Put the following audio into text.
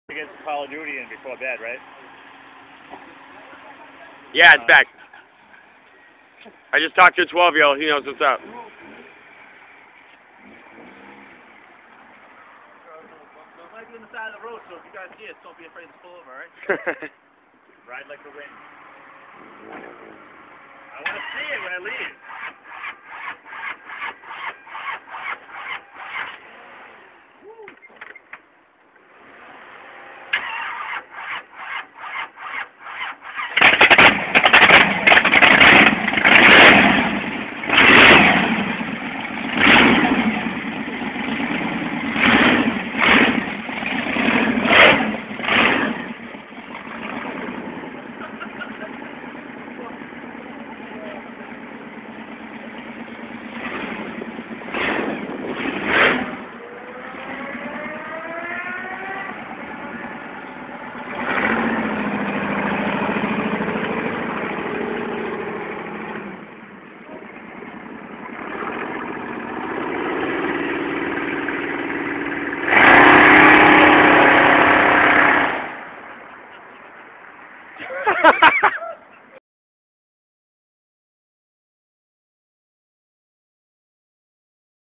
Get Call of Duty in before bed, right? Yeah, it's back. I just talked to a 12-year-old. He knows what's up. Don't might be on the side of the road, so if you guys see us, don't be afraid to pull over, alright? Ride like the wind. I want to see it when I leave. Ha ha ha!